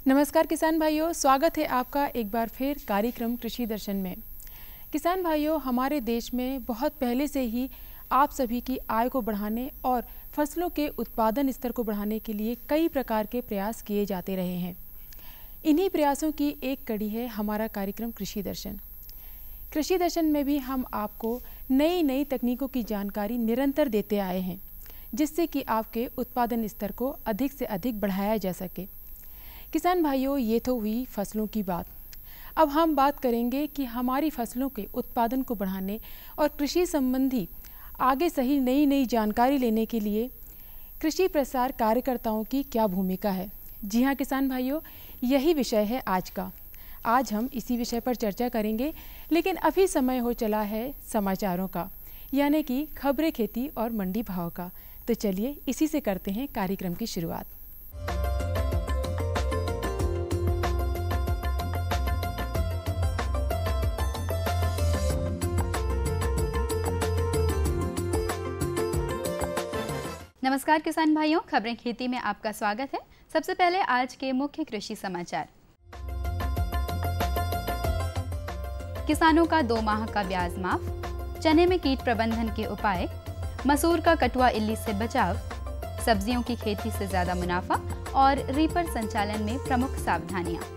नमस्कार किसान भाइयों, स्वागत है आपका एक बार फिर कार्यक्रम कृषि दर्शन में। किसान भाइयों, हमारे देश में बहुत पहले से ही आप सभी की आय को बढ़ाने और फसलों के उत्पादन स्तर को बढ़ाने के लिए कई प्रकार के प्रयास किए जाते रहे हैं। इन्हीं प्रयासों की एक कड़ी है हमारा कार्यक्रम कृषि दर्शन। कृषि दर्शन में भी हम आपको नई नई तकनीकों की जानकारी निरंतर देते आए हैं, जिससे कि आपके उत्पादन स्तर को अधिक से अधिक बढ़ाया जा सके। किसान भाइयों, ये तो हुई फसलों की बात। अब हम बात करेंगे कि हमारी फसलों के उत्पादन को बढ़ाने और कृषि संबंधी आगे सही नई नई जानकारी लेने के लिए कृषि प्रसार कार्यकर्ताओं की क्या भूमिका है। जी हाँ किसान भाइयों, यही विषय है आज का। आज हम इसी विषय पर चर्चा करेंगे, लेकिन अभी समय हो चला है समाचारों का, यानी कि खबरें खेती और मंडी भाव का। तो चलिए इसी से करते हैं कार्यक्रम की शुरुआत। नमस्कार किसान भाइयों, खबरें खेती में आपका स्वागत है। सबसे पहले आज के मुख्य कृषि समाचार। किसानों का 2 माह का ब्याज माफ, चने में कीट प्रबंधन के उपाय, मसूर का कटुआ इल्ली से बचाव, सब्जियों की खेती से ज्यादा मुनाफा और रीपर संचालन में प्रमुख सावधानियां।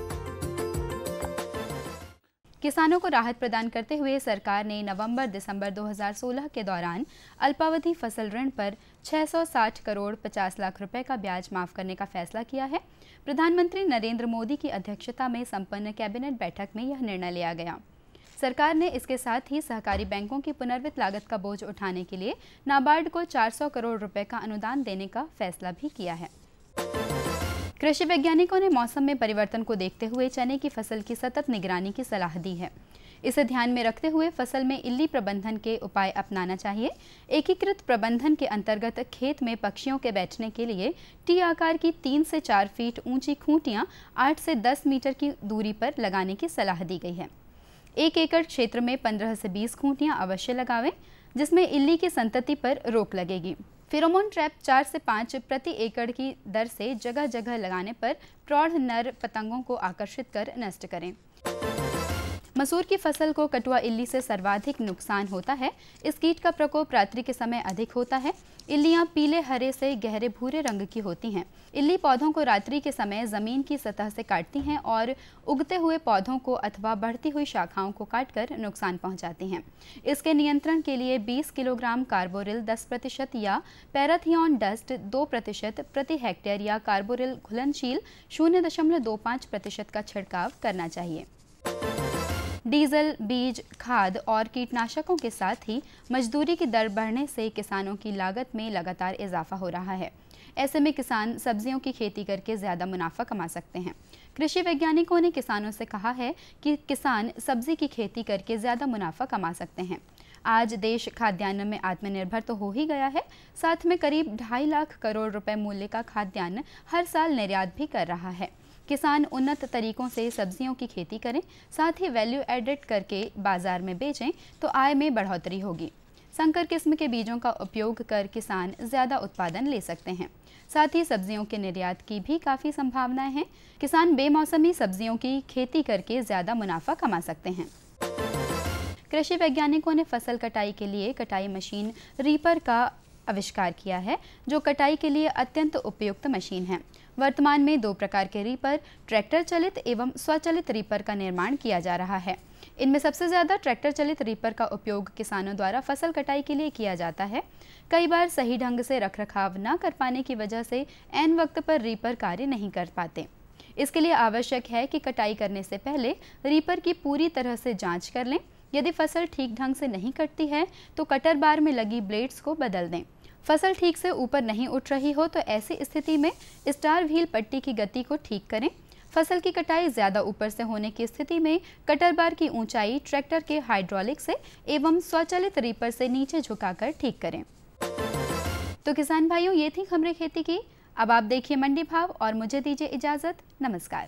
किसानों को राहत प्रदान करते हुए सरकार ने नवंबर-दिसंबर 2016 के दौरान अल्पावधि फसल ऋण पर 660 करोड़ 50 लाख रुपए का ब्याज माफ करने का फैसला किया है। प्रधानमंत्री नरेंद्र मोदी की अध्यक्षता में संपन्न कैबिनेट बैठक में यह निर्णय लिया गया। सरकार ने इसके साथ ही सहकारी बैंकों की पुनर्वित्त लागत का बोझ उठाने के लिए नाबार्ड को 400 करोड़ रुपए का अनुदान देने का फैसला भी किया है। कृषि वैज्ञानिकों ने मौसम में परिवर्तन को देखते हुए चने की फसल की सतत निगरानी की सलाह दी है। इसे ध्यान में रखते हुए फसल में इल्ली प्रबंधन के उपाय अपनाना चाहिए। एकीकृत प्रबंधन के अंतर्गत खेत में पक्षियों के बैठने के लिए टी आकार की 3 से 4 फीट ऊंची खूंटियां 8 से 10 मीटर की दूरी पर लगाने की सलाह दी गई है। 1 एकड़ क्षेत्र में 15 से 20 खूंटियां अवश्य लगावें, जिसमें इल्ली की संतति पर रोक लगेगी। फेरोमोन ट्रैप 4 से 5 प्रति एकड़ की दर से जगह जगह लगाने पर प्रौढ़ नर पतंगों को आकर्षित कर नष्ट करें। मसूर की फसल को कटुआ इल्ली से सर्वाधिक नुकसान होता है। इस कीट का प्रकोप रात्रि के समय अधिक होता है। इल्लियां पीले हरे से गहरे भूरे रंग की होती हैं। इल्ली पौधों को रात्रि के समय जमीन की सतह से काटती हैं और उगते हुए पौधों को अथवा बढ़ती हुई शाखाओं को काटकर नुकसान पहुंचाती हैं। इसके नियंत्रण के लिए 20 किलोग्राम कार्बोरिल 10% या पैराथियन डस्ट 2% प्रति हेक्टेयर या कार्बोरिल घुलनशील 0.25% का छिड़काव करना चाहिए। डीजल, बीज, खाद और कीटनाशकों के साथ ही मजदूरी की दर बढ़ने से किसानों की लागत में लगातार इजाफा हो रहा है। ऐसे में किसान सब्जियों की खेती करके ज़्यादा मुनाफा कमा सकते हैं। कृषि वैज्ञानिकों ने किसानों से कहा है कि किसान सब्जी की खेती करके ज़्यादा मुनाफा कमा सकते हैं। आज देश खाद्यान्न में आत्मनिर्भर तो हो ही गया है, साथ में करीब 2.5 लाख करोड़ रुपए मूल्य का खाद्यान्न हर साल निर्यात भी कर रहा है। किसान उन्नत तरीकों से सब्जियों की खेती करें, साथ ही वैल्यू एडेड करके बाजार में बेचें तो आय में बढ़ोतरी होगी। संकर किस्म के बीजों का उपयोग कर किसान ज़्यादा उत्पादन ले सकते हैं। साथ ही सब्जियों के निर्यात की भी काफ़ी संभावनाएं हैं। किसान बेमौसमी सब्जियों की खेती करके ज़्यादा मुनाफा कमा सकते हैं। कृषि वैज्ञानिकों ने फसल कटाई के लिए कटाई मशीन रीपर का आविष्कार किया है, जो कटाई के लिए अत्यंत उपयुक्त मशीन है। वर्तमान में 2 प्रकार के रीपर, ट्रैक्टर चलित एवं स्वचालित रीपर का निर्माण किया जा रहा है। इनमें सबसे ज़्यादा ट्रैक्टर चलित रीपर का उपयोग किसानों द्वारा फसल कटाई के लिए किया जाता है। कई बार सही ढंग से रखरखाव न कर पाने की वजह से ऐन वक्त पर रीपर कार्य नहीं कर पाते। इसके लिए आवश्यक है कि कटाई करने से पहले रीपर की पूरी तरह से जाँच कर लें। यदि फसल ठीक ढंग से नहीं कटती है तो कटर बार में लगी ब्लेड्स को बदल दें। फसल ठीक से ऊपर नहीं उठ रही हो तो ऐसी स्थिति में स्टार व्हील पट्टी की गति को ठीक करें। फसल की कटाई ज़्यादा ऊपर से होने की स्थिति में कटर बार की ऊंचाई ट्रैक्टर के हाइड्रोलिक से एवं स्वचालित रीपर से नीचे झुकाकर ठीक करें। तो किसान भाइयों, ये थी खबरें खेती की। अब आप देखिए मंडी भाव और मुझे दीजिए इजाज़त। नमस्कार।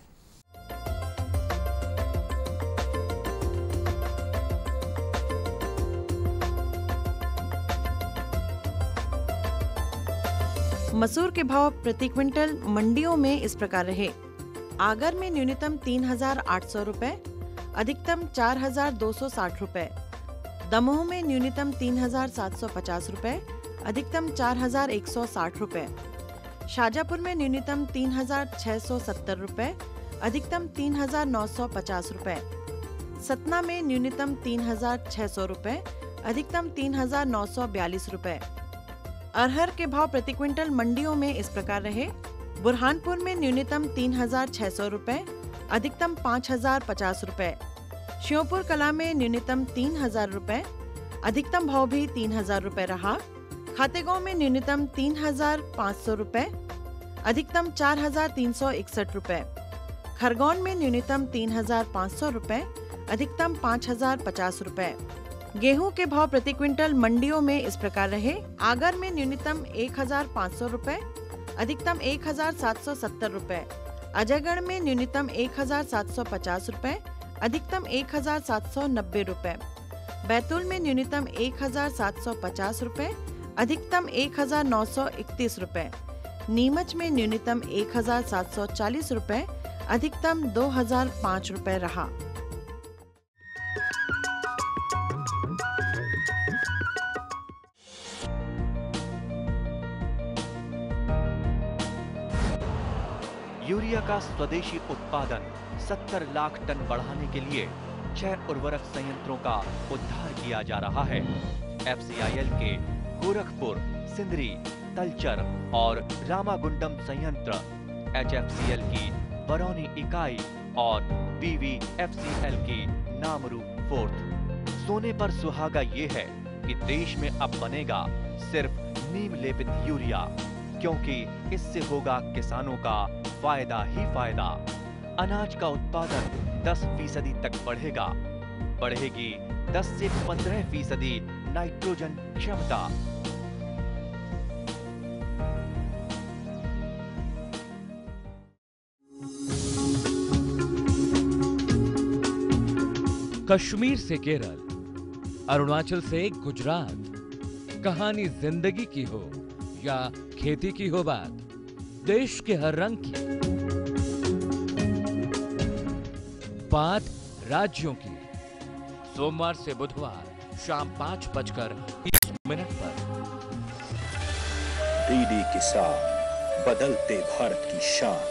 मसूर के भाव प्रति क्विंटल मंडियों में इस प्रकार रहे। आगर में न्यूनतम 3,800 रुपए, अधिकतम 4,260 रुपए। दमोह में न्यूनतम 3,750 रुपए, अधिकतम 4,160 रुपए। शाजापुर में न्यूनतम 3,670 रुपए, अधिकतम 3,950 रुपए। सतना में न्यूनतम 3,600 रुपए, अधिकतम 3,942 रुपए। अरहर के भाव प्रति क्विंटल मंडियों में इस प्रकार रहे। बुरहानपुर में न्यूनतम 3,600 रुपए, अधिकतम 5,050 रुपए। श्योपुर कला में न्यूनतम 3,000 रुपए, अधिकतम भाव भी 3,000 रुपए रहा। खातेगांव में न्यूनतम 3,500 रुपए, अधिकतम 4,361 रुपए। खरगोन में न्यूनतम 3,500 रुपए, अधिकतम 5,050 रुपए। गेहूं के भाव प्रति क्विंटल मंडियों में इस प्रकार रहे। आगर में न्यूनतम 1,500 रुपए, अधिकतम 1,770 रुपए। अजयगढ़ में न्यूनतम 1,750 रुपए, अधिकतम 1,790 रुपए। बैतूल में न्यूनतम 1,750 रुपए, अधिकतम 1,931 रुपए। नीमच में न्यूनतम 1,740 रुपए, अधिकतम 2,005 रुपए रहा। यूरिया का स्वदेशी उत्पादन 70 लाख टन बढ़ाने के लिए 6 उर्वरक संयंत्रों का उद्धार किया जा रहा है। FCIL के गोरखपुर, सिंदरी, तलचर और रामागुंडम संयंत्र, HFCL की बरौनी इकाई और BVFCL की नामरू फोर्थ। सोने पर सुहागा ये है कि देश में अब बनेगा सिर्फ नीम लेपित यूरिया, क्योंकि इससे होगा किसानों का फायदा ही फायदा। अनाज का उत्पादन 10% तक बढ़ेगा। बढ़ेगी 10 से 15% नाइट्रोजन क्षमता। कश्मीर से केरल, अरुणाचल से गुजरात, कहानी जिंदगी की हो या खेती की हो बात, देश के हर रंग की बात राज्यों की। सोमवार से बुधवार शाम 5:30 पर डीडी किसान, बदलते भारत की शान।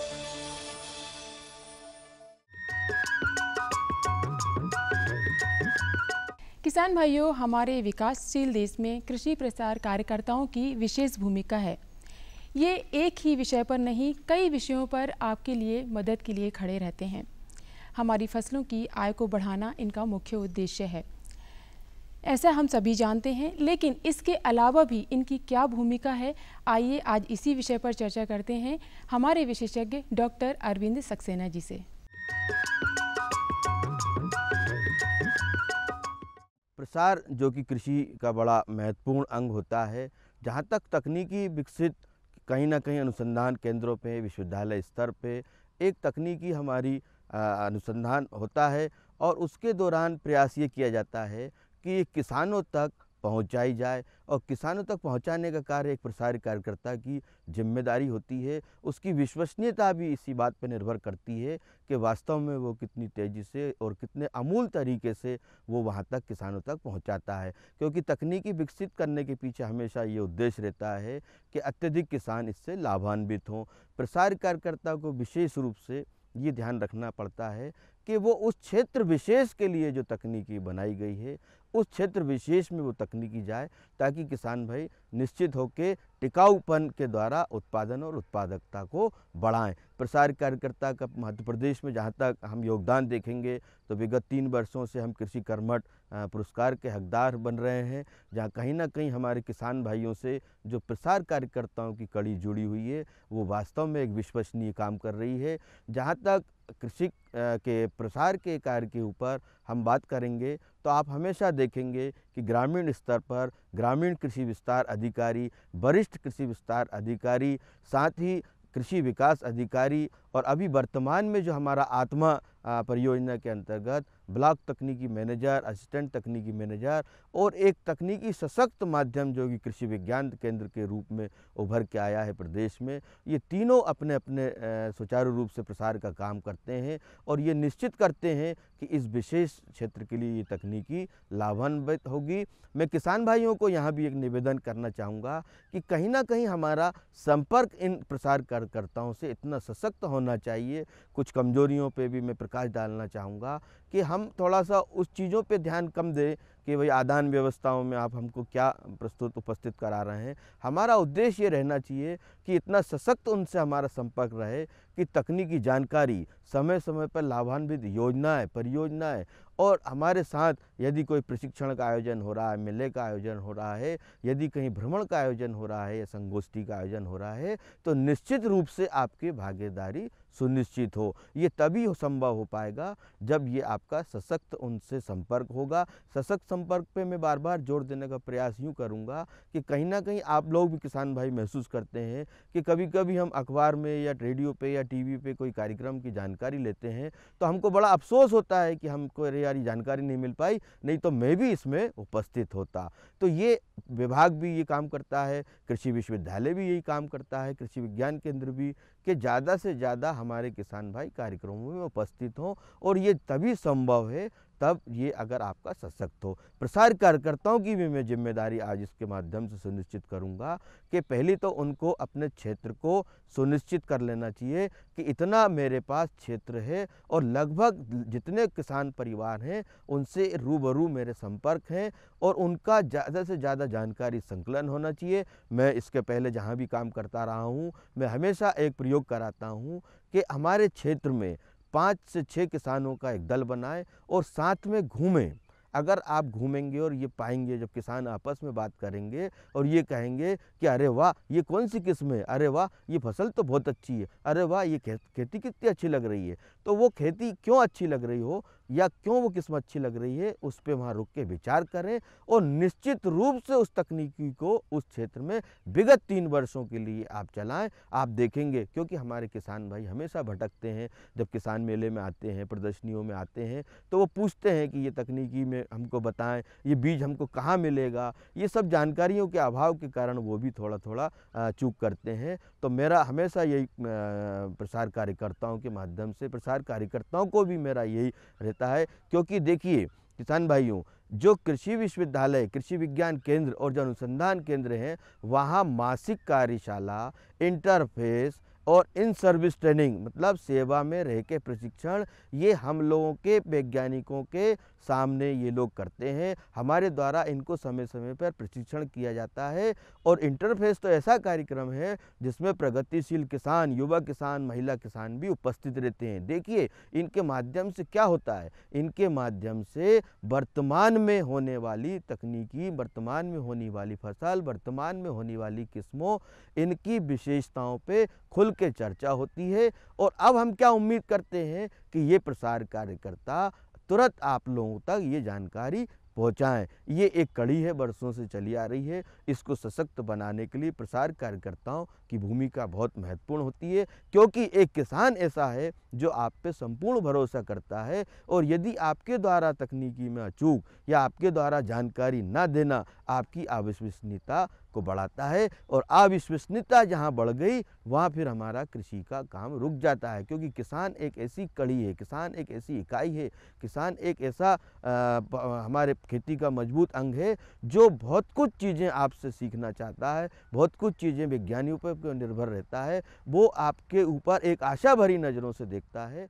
किसान भाइयों, हमारे विकासशील देश में कृषि प्रसार कार्यकर्ताओं की विशेष भूमिका है। ये एक ही विषय पर नहीं, कई विषयों पर आपके लिए मदद के लिए खड़े रहते हैं। हमारी फसलों की आय को बढ़ाना इनका मुख्य उद्देश्य है, ऐसा हम सभी जानते हैं। लेकिन इसके अलावा भी इनकी क्या भूमिका है, आइए आज इसी विषय पर चर्चा करते हैं हमारे विशेषज्ञ डॉक्टर अरविंद सक्सेना जी से। प्रसार जो कि कृषि का बड़ा महत्वपूर्ण अंग होता है, जहाँ तक तकनीकी विकसित कहीं ना कहीं अनुसंधान केंद्रों पे, विश्वविद्यालय स्तर पे एक तकनीकी हमारी अनुसंधान होता है और उसके दौरान प्रयास ये किया जाता है कि किसानों तक पहुंचाई जाए, और किसानों तक पहुंचाने का कार्य एक प्रसार कार्यकर्ता की जिम्मेदारी होती है। उसकी विश्वसनीयता भी इसी बात पर निर्भर करती है कि वास्तव में वो कितनी तेज़ी से और कितने अमूल तरीके से वो वहाँ तक किसानों तक पहुँचाता है, क्योंकि तकनीकी विकसित करने के पीछे हमेशा ये उद्देश्य रहता है कि अत्यधिक किसान इससे लाभान्वित हों। प्रसार कार्यकर्ता को विशेष रूप से ये ध्यान रखना पड़ता है कि वो उस क्षेत्र विशेष के लिए जो तकनीकी बनाई गई है, उस क्षेत्र विशेष में वो तकनीकी जाए, ताकि किसान भाई निश्चित होकर टिकाऊपन के द्वारा उत्पादन और उत्पादकता को बढ़ाएं। प्रसार कार्यकर्ता का मध्य प्रदेश में जहाँ तक हम योगदान देखेंगे तो विगत 3 वर्षों से हम कृषि कर्मठ पुरस्कार के हकदार बन रहे हैं, जहाँ कहीं ना कहीं हमारे किसान भाइयों से जो प्रसार कार्यकर्ताओं की कड़ी जुड़ी हुई है, वो वास्तव में एक विश्वसनीय काम कर रही है। जहाँ तक कृषि के प्रसार के कार्य के ऊपर हम बात करेंगे तो आप हमेशा देखेंगे कि ग्रामीण स्तर पर ग्रामीण कृषि विस्तार अधिकारी, वरिष्ठ कृषि विस्तार अधिकारी, साथ ही कृषि विकास अधिकारी और अभी वर्तमान में जो हमारा आत्मा परियोजना के अंतर्गत ब्लॉक तकनीकी मैनेजर, असिस्टेंट तकनीकी मैनेजर और एक तकनीकी सशक्त माध्यम जो कि कृषि विज्ञान केंद्र के रूप में उभर के आया है प्रदेश में, ये तीनों अपने अपने सुचारू रूप से प्रसार का काम करते हैं और ये निश्चित करते हैं कि इस विशेष क्षेत्र के लिए ये तकनीकी लाभान्वित होगी। मैं किसान भाइयों को यहाँ भी एक निवेदन करना चाहूँगा कि कहीं ना कहीं हमारा संपर्क इन प्रसार कार्यकर्ताओं से इतना सशक्त होना चाहिए। कुछ कमजोरियों पे भी मैं प्रकाश डालना चाहूँगा कि हम थोड़ा सा उस चीज़ों पे ध्यान कम दें कि भाई आदान व्यवस्थाओं में आप हमको क्या उपस्थित करा रहे हैं। हमारा उद्देश्य ये रहना चाहिए कि इतना सशक्त उनसे हमारा संपर्क रहे कि तकनीकी जानकारी, समय समय पर लाभान्वित योजनाएं, परियोजनाएं और हमारे साथ यदि कोई प्रशिक्षण का आयोजन हो रहा है, मेले का आयोजन हो रहा है, यदि कहीं भ्रमण का आयोजन हो रहा है या संगोष्ठी का आयोजन हो रहा है, तो निश्चित रूप से आपकी भागीदारी सुनिश्चित हो। ये तभी संभव हो पाएगा जब ये आपका सशक्त उनसे संपर्क होगा। सशक्त संपर्क पे मैं बार बार जोर देने का प्रयास यूँ करूँगा कि कहीं ना कहीं आप लोग भी किसान भाई महसूस करते हैं कि कभी कभी हम अखबार में या रेडियो पे या टीवी पे कोई कार्यक्रम की जानकारी लेते हैं तो हमको बड़ा अफसोस होता है कि हमको अरे यार ये जानकारी नहीं मिल पाई, नहीं तो मैं भी इसमें उपस्थित होता। तो ये विभाग भी ये काम करता है, कृषि विश्वविद्यालय भी यही काम करता है, कृषि विज्ञान केंद्र भी, कि ज़्यादा से ज़्यादा हमारे किसान भाई कार्यक्रमों में उपस्थित हों और ये तभी संभव है तब ये अगर आपका सशक्त हो। प्रसार कार्यकर्ताओं की भी मैं जिम्मेदारी आज इसके माध्यम से सुनिश्चित करूंगा कि पहले तो उनको अपने क्षेत्र को सुनिश्चित कर लेना चाहिए कि इतना मेरे पास क्षेत्र है और लगभग जितने किसान परिवार हैं उनसे रूबरू मेरे संपर्क हैं और उनका ज़्यादा से ज़्यादा जानकारी संकलन होना चाहिए। मैं इसके पहले जहाँ भी काम करता रहा हूँ, मैं हमेशा एक प्रयोग कराता हूँ कि हमारे क्षेत्र में 5 से 6 किसानों का एक दल बनाएं और साथ में घूमें। अगर आप घूमेंगे और ये पाएंगे जब किसान आपस में बात करेंगे और ये कहेंगे कि अरे वाह ये कौन सी किस्म है, अरे वाह ये फसल तो बहुत अच्छी है, अरे वाह ये खेती कितनी अच्छी लग रही है, तो वो खेती क्यों अच्छी लग रही हो या क्यों वो किस्म अच्छी लग रही है उस पर वहाँ रुक के विचार करें और निश्चित रूप से उस तकनीकी को उस क्षेत्र में विगत 3 वर्षों के लिए आप चलाएं। आप देखेंगे, क्योंकि हमारे किसान भाई हमेशा भटकते हैं, जब किसान मेले में आते हैं, प्रदर्शनियों में आते हैं तो वो पूछते हैं कि ये तकनीकी में हमको बताएं, ये बीज हमको कहाँ मिलेगा। ये सब जानकारियों के अभाव के कारण वो भी थोड़ा थोड़ा चूक करते हैं। तो मेरा हमेशा यही प्रसार कार्यकर्ताओं के माध्यम से, प्रसार कार्यकर्ताओं को भी मेरा यही रहता है, क्योंकि देखिए किसान भाइयों, जो कृषि विश्वविद्यालय, कृषि विज्ञान केंद्र और जो अनुसंधान केंद्र हैं वहाँ मासिक कार्यशाला, इंटरफेस और इन सर्विस ट्रेनिंग मतलब सेवा में रह के प्रशिक्षण, ये हम लोगों के वैज्ञानिकों के सामने ये लोग करते हैं। हमारे द्वारा इनको समय समय पर प्रशिक्षण किया जाता है और इंटरफेस तो ऐसा कार्यक्रम है जिसमें प्रगतिशील किसान, युवा किसान, महिला किसान भी उपस्थित रहते हैं। देखिए इनके माध्यम से क्या होता है, इनके माध्यम से वर्तमान में होने वाली तकनीकी, वर्तमान में होने वाली फसल, वर्तमान में होने वाली किस्मों, इनकी विशेषताओं पे खुल के चर्चा होती है। और अब हम क्या उम्मीद करते हैं कि ये प्रसार कार्यकर्ता तुरंत आप लोगों तक ये जानकारी पहुँचाएँ। ये एक कड़ी है, वर्षों से चली आ रही है। इसको सशक्त बनाने के लिए प्रसार कार्यकर्ताओं की भूमिका बहुत महत्वपूर्ण होती है, क्योंकि एक किसान ऐसा है जो आप पे संपूर्ण भरोसा करता है और यदि आपके द्वारा तकनीकी में अचूक या आपके द्वारा जानकारी ना देना आपकी अविश्वसनीयता को बढ़ाता है और अविश्वसनीयता जहाँ बढ़ गई वहाँ फिर हमारा कृषि का काम रुक जाता है। क्योंकि किसान एक ऐसी कड़ी है, किसान एक ऐसी इकाई है, किसान एक ऐसा हमारे खेती का मजबूत अंग है जो बहुत कुछ चीज़ें आपसे सीखना चाहता है, बहुत कुछ चीज़ें विज्ञानियों पर निर्भर रहता है, वो आपके ऊपर एक आशा भरी नज़रों से देखता है।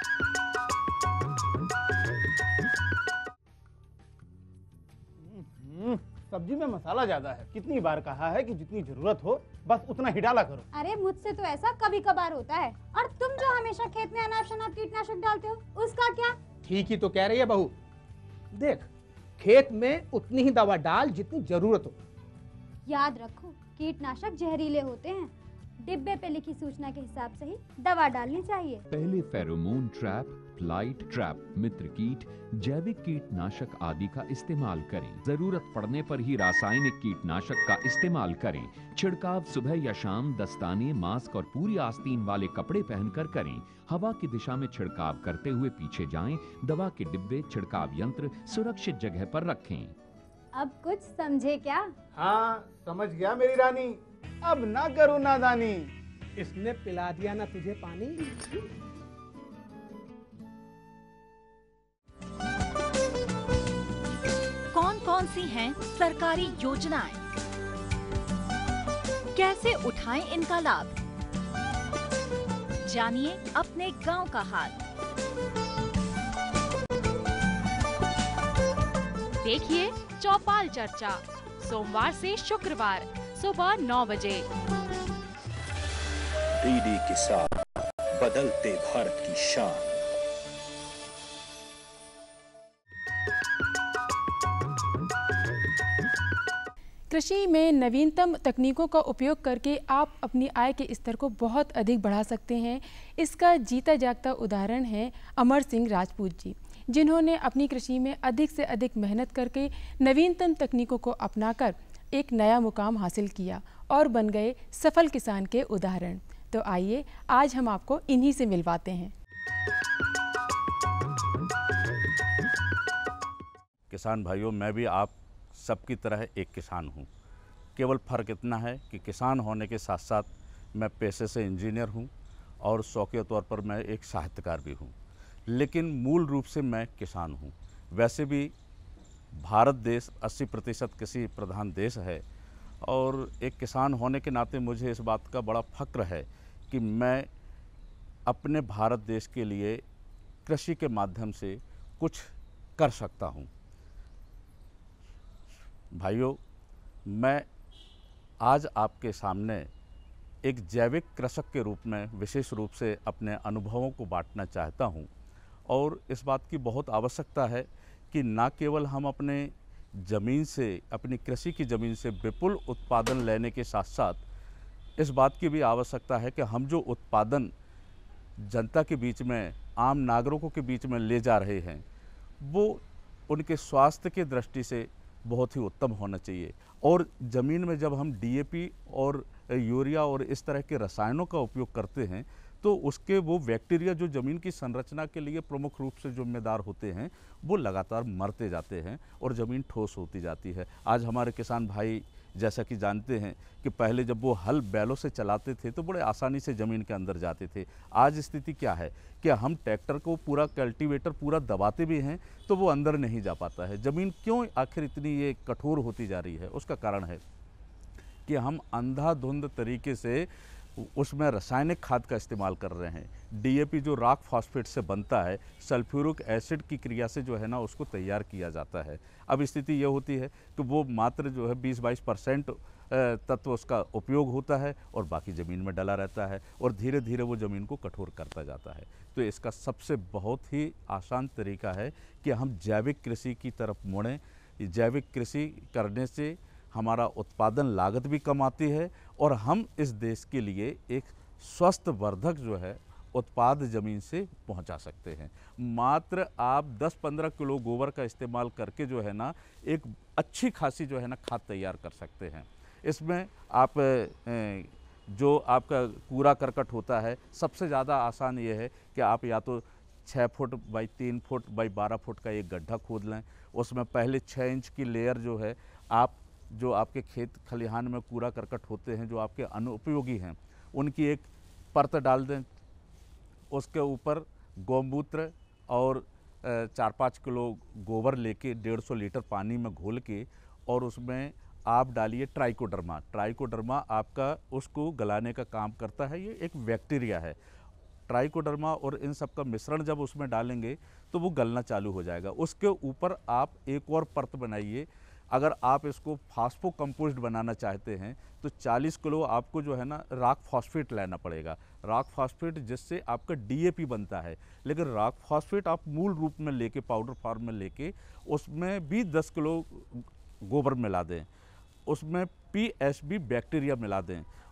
सब्जी में मसाला ज्यादा है, कितनी बार कहा है कि जितनी जरूरत हो बस उतना ही डाला करो। अरे मुझसे तो ऐसा कभी कभार होता है, और तुम जो हमेशा खेत में अनाप शनाप कीटनाशक डालते हो उसका क्या? ठीक ही तो कह रही है बहू। देख, खेत में उतनी ही दवा डाल जितनी जरूरत हो। याद रखो कीटनाशक जहरीले होते हैं। डिब्बे पे लिखी सूचना के हिसाब से ही दवा डालनी चाहिए। पहले फेरोमोन ट्रैप, फ्लाइट ट्रैप, मित्र कीट, जैविक कीटनाशक आदि का इस्तेमाल करें। जरूरत पड़ने पर ही रासायनिक कीटनाशक का इस्तेमाल करें। छिड़काव सुबह या शाम दस्ताने, मास्क और पूरी आस्तीन वाले कपड़े पहनकर करें। हवा की दिशा में छिड़काव करते हुए पीछे जाएं। दवा के डिब्बे, छिड़काव यंत्र सुरक्षित जगह पर रखें। अब कुछ समझे क्या? हाँ समझ गया मेरी रानी, अब ना करो नादानी। इसने पिला दिया ना तुझे पानी। कौन कौन सी हैं सरकारी योजनाएं? कैसे उठाएं इनका लाभ? जानिए अपने गांव का हाल। देखिए चौपाल चर्चा, सोमवार से शुक्रवार सुबह 9 बजे। डीडी किसान, बदलते भारत की शान। कृषि में नवीनतम तकनीकों का उपयोग करके आप अपनी आय के स्तर को बहुत अधिक बढ़ा सकते हैं। इसका जीता जागता उदाहरण है अमर सिंह राजपूत जी, जिन्होंने अपनी कृषि में अधिक से अधिक मेहनत करके नवीनतम तकनीकों को अपनाकर एक नया मुकाम हासिल किया और बन गए सफल किसान के उदाहरण। तो आइए आज हम आपको इन्हीं से मिलवाते हैं। किसान भाइयों, मैं भी आप सबकी तरह एक किसान हूँ। केवल फ़र्क इतना है कि किसान होने के साथ साथ मैं पेशे से इंजीनियर हूँ और शौकिया तौर पर मैं एक साहित्यकार भी हूँ, लेकिन मूल रूप से मैं किसान हूँ। वैसे भी भारत देश 80% कृषि प्रधान देश है और एक किसान होने के नाते मुझे इस बात का बड़ा फ़ख्र है कि मैं अपने भारत देश के लिए कृषि के माध्यम से कुछ कर सकता हूँ। भाइयों, मैं आज आपके सामने एक जैविक कृषक के रूप में विशेष रूप से अपने अनुभवों को बांटना चाहता हूं और इस बात की बहुत आवश्यकता है कि न केवल हम अपने ज़मीन से, अपनी कृषि की ज़मीन से विपुल उत्पादन लेने के साथ साथ इस बात की भी आवश्यकता है कि हम जो उत्पादन जनता के बीच में, आम नागरिकों के बीच में ले जा रहे हैं, वो उनके स्वास्थ्य की दृष्टि से बहुत ही उत्तम होना चाहिए। और ज़मीन में जब हम डीएपी और यूरिया और इस तरह के रसायनों का उपयोग करते हैं तो उसके वो बैक्टीरिया जो ज़मीन की संरचना के लिए प्रमुख रूप से जिम्मेदार होते हैं, वो लगातार मरते जाते हैं और ज़मीन ठोस होती जाती है। आज हमारे किसान भाई जैसा कि जानते हैं कि पहले जब वो हल बैलों से चलाते थे तो बड़े आसानी से ज़मीन के अंदर जाते थे। आज स्थिति क्या है कि हम ट्रैक्टर को पूरा, कल्टीवेटर पूरा दबाते भी हैं तो वो अंदर नहीं जा पाता है। ज़मीन क्यों आखिर इतनी ये कठोर होती जा रही है? उसका कारण है कि हम अंधाधुंध तरीके से उसमें रासायनिक खाद का इस्तेमाल कर रहे हैं। डीएपी जो रॉक फॉस्फेट से बनता है, सल्फ्यूरिक एसिड की क्रिया से जो है ना उसको तैयार किया जाता है। अब स्थिति ये होती है कि वो मात्र जो है 20-22% तत्व उसका उपयोग होता है और बाकी ज़मीन में डला रहता है और धीरे धीरे वो ज़मीन को कठोर करता जाता है। तो इसका सबसे बहुत ही आसान तरीका है कि हम जैविक कृषि की तरफ मुड़ें। जैविक कृषि करने से हमारा उत्पादन लागत भी कम आती है और हम इस देश के लिए एक स्वस्थ वर्धक जो है उत्पाद ज़मीन से पहुंचा सकते हैं। मात्र आप 10-15 किलो गोबर का इस्तेमाल करके जो है ना एक अच्छी खासी जो है ना खाद तैयार कर सकते हैं। इसमें आप जो आपका कूड़ा करकट होता है, सबसे ज़्यादा आसान ये है कि आप या तो 6 foot by 3 foot by 12 foot का एक गड्ढा खोद लें। उसमें पहले 6 इंच की लेयर जो है आप जो आपके खेत खलिहान में कूड़ा करकट होते हैं जो आपके अनुपयोगी हैं उनकी एक परत डाल दें। उसके ऊपर गौमूत्र और 4-5 किलो गोबर लेके 150 लीटर पानी में घोल के और उसमें आप डालिए ट्राइकोडर्मा। ट्राइकोडर्मा आपका उसको गलाने का काम करता है। ये एक बैक्टीरिया है। ट्राइकोडर्मा और इन सब का मिश्रण जब उसमें डालेंगे तो वो गलना चालू हो जाएगा। उसके ऊपर आप एक और परत बनाइए। अगर आप इसको फास्फो कंपोस्ट बनाना चाहते हैं तो 40 किलो आपको जो है ना रॉक फॉस्फेट लेना पड़ेगा। रॉक फॉस्फेट जिससे आपका डीएपी बनता है, लेकिन रॉक फॉस्फेट आप मूल रूप में लेके, पाउडर फॉर्म में लेके उसमें भी 10 किलो गोबर मिला दें, उसमें पीएसबी बैक्टीरिया मिला दें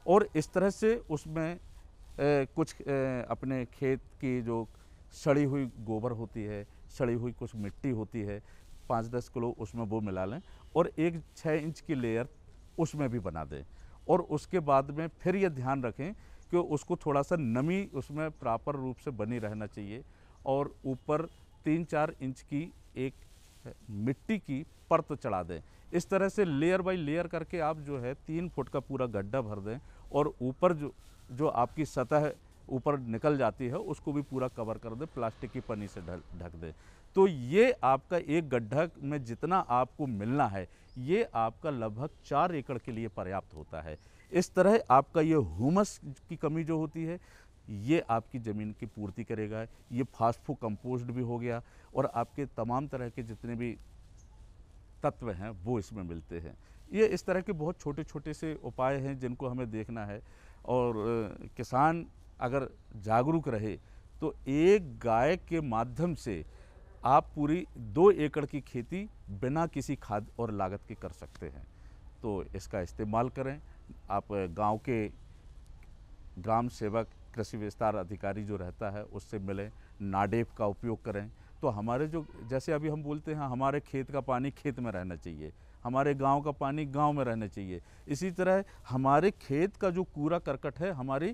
और इस तरह से उसमें कुछ अपने खेत की जो सड़ी हुई गोबर होती है, सड़ी हुई कुछ मिट्टी होती है, 5-10 किलो उसमें वो मिला लें और एक 6 इंच की लेयर उसमें भी बना दें। और उसके बाद में फिर ये ध्यान रखें कि उसको थोड़ा सा नमी उसमें प्रॉपर रूप से बनी रहना चाहिए और ऊपर 3-4 इंच की एक मिट्टी की परत चढ़ा दें। इस तरह से लेयर बाय लेयर करके आप जो है 3 फुट का पूरा गड्ढा भर दें और ऊपर जो आपकी सतह ऊपर निकल जाती है उसको भी पूरा कवर कर दें, प्लास्टिक की पन्नी से ढक दें। तो ये आपका एक गड्ढा में जितना आपको मिलना है ये आपका लगभग 4 एकड़ के लिए पर्याप्त होता है। इस तरह आपका ये ह्यूमस की कमी जो होती है ये आपकी ज़मीन की पूर्ति करेगा। ये फास्फो कंपोस्ट भी हो गया और आपके तमाम तरह के जितने भी तत्व हैं वो इसमें मिलते हैं। ये इस तरह के बहुत छोटे छोटे से उपाय हैं जिनको हमें देखना है और किसान अगर जागरूक रहे तो एक गाय के माध्यम से आप पूरी 2 एकड़ की खेती बिना किसी खाद और लागत के कर सकते हैं। तो इसका इस्तेमाल करें। आप गांव के ग्राम सेवक कृषि विस्तार अधिकारी जो रहता है उससे मिलें, नाडेप का उपयोग करें। तो हमारे जो जैसे अभी हम बोलते हैं हमारे खेत का पानी खेत में रहना चाहिए, हमारे गांव का पानी गांव में रहना चाहिए। इसी तरह हमारे खेत का जो कूड़ा करकट है हमारी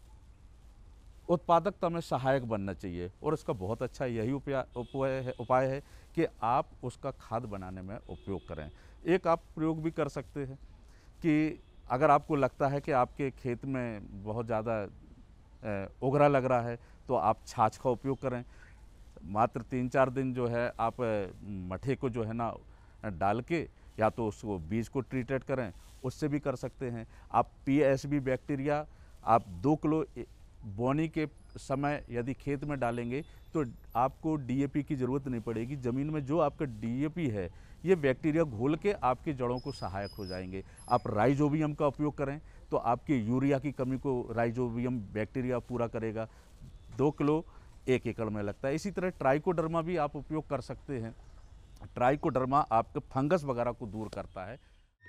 उत्पादकता में सहायक बनना चाहिए और इसका बहुत अच्छा यही उपाय है कि आप उसका खाद बनाने में उपयोग करें। एक आप प्रयोग भी कर सकते हैं कि अगर आपको लगता है कि आपके खेत में बहुत ज़्यादा उगरा लग रहा है तो आप छाछ का उपयोग करें। मात्र 3-4 दिन जो है आप मठे को जो है ना डाल के या तो उसको बीज को ट्रीटेड करें, उससे भी कर सकते हैं। आप PSB बैक्टीरिया आप 2 किलो बोनी के समय यदि खेत में डालेंगे तो आपको DAP की ज़रूरत नहीं पड़ेगी। ज़मीन में जो आपका DAP है ये बैक्टीरिया घोल के आपकी जड़ों को सहायक हो जाएंगे। आप राइजोबियम का उपयोग करें तो आपकी यूरिया की कमी को राइजोबियम बैक्टीरिया पूरा करेगा। 2 किलो 1 एकड़ में लगता है। इसी तरह ट्राइकोडर्मा भी आप उपयोग कर सकते हैं। ट्राइकोडर्मा आपके फंगस वगैरह को दूर करता है।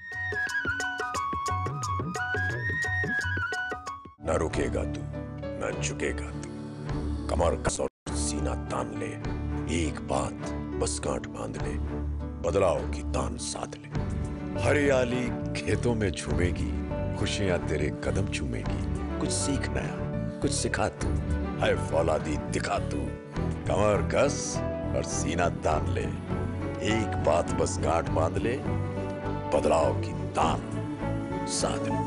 न रुकेगा तू, न झुकेगा तू, कमर कस और सीना तान ले, एक बात बस गांठ बांध ले, बदलाव की तान साध ले। हरियाली खेतों में झूमेगी, खुशियां तेरे कदम चूमेगी। कुछ सीख नया, कुछ सिखा तू, है फौलादी दिखा तू, कमर कस और सीना तान ले, एक बात बस गांठ बांध ले, बदलाव की तान साध ले।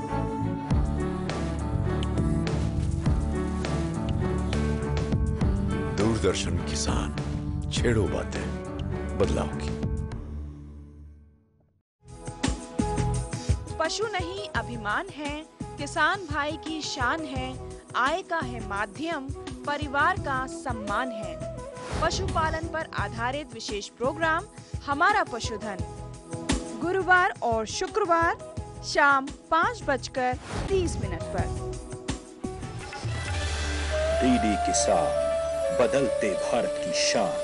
दूरदर्शन किसान, छेड़ो बातें बदलाव की। पशु नहीं अभिमान है, किसान भाई की शान है, आय का है माध्यम, परिवार का सम्मान है। पशुपालन पर आधारित विशेष प्रोग्राम हमारा पशुधन, गुरुवार और शुक्रवार शाम 5:30 पर। DD किसान, बदलते भारत की शान।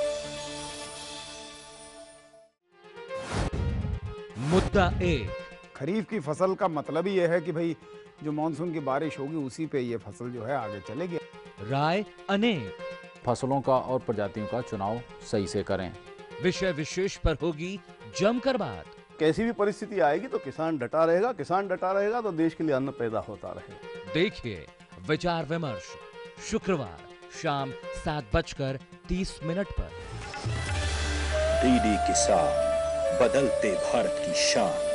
मुद्दा 1। खरीफ की फसल का मतलब ही यह है कि भाई जो मानसून की बारिश होगी उसी पे ये फसल जो है आगे चलेगी। राय अनेक। फसलों का और प्रजातियों का चुनाव सही से करें। विषय विशेष पर होगी जमकर बात। कैसी भी परिस्थिति आएगी तो किसान डटा रहेगा, किसान डटा रहेगा तो देश के लिए अन्न पैदा होता रहेगा। देखिए विचार विमर्श शुक्रवार शाम 7:30 पर। DD किसान, बदलते भारत की शान।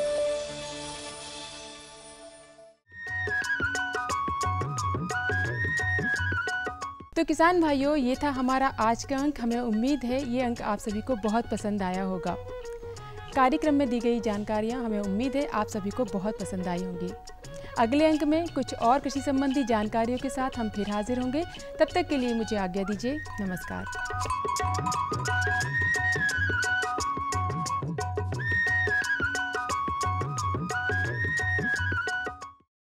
तो किसान भाइयों, ये था हमारा आज का अंक। हमें उम्मीद है ये अंक आप सभी को बहुत पसंद आया होगा। कार्यक्रम में दी गई जानकारियाँ हमें उम्मीद है आप सभी को बहुत पसंद आई होंगी। अगले अंक में कुछ और कृषि संबंधी जानकारियों के साथ हम फिर हाजिर होंगे। तब तक के लिए मुझे आज्ञा दीजिए। नमस्कार।